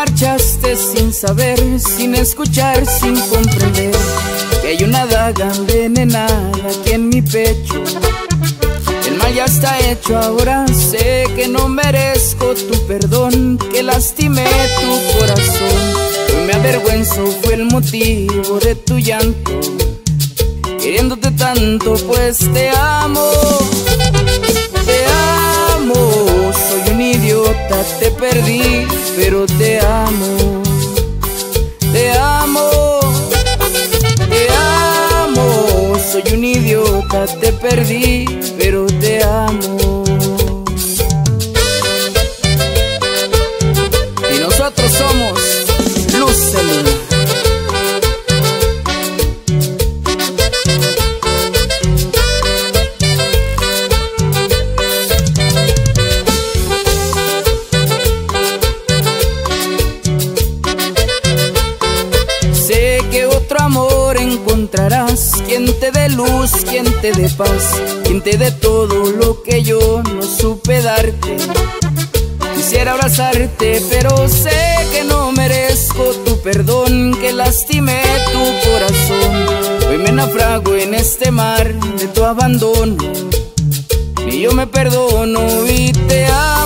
marchaste sin saber, sin escuchar, sin comprender que hay una daga envenenada aquí en mi pecho. El mal ya está hecho, ahora sé que no merezco tu perdón, que lastimé tu corazón. Hoy me avergüenzo, fue el motivo de tu llanto, queriéndote tanto, pues te amo. Te amo, soy un idiota, te perdí, pero te amo. Te amo, te amo, soy un idiota, te perdí, pero te amo. Y nosotros somos Luz Celular. Sé que otro amor encontrarás, quien te dé luz, quien te dé paz, quien te dé todo lo que yo no supe darte. Quisiera abrazarte, pero sé que no merezco tu perdón, que lastimé tu corazón. Hoy me naufrago en este mar de tu abandono, y yo me perdono y te amo.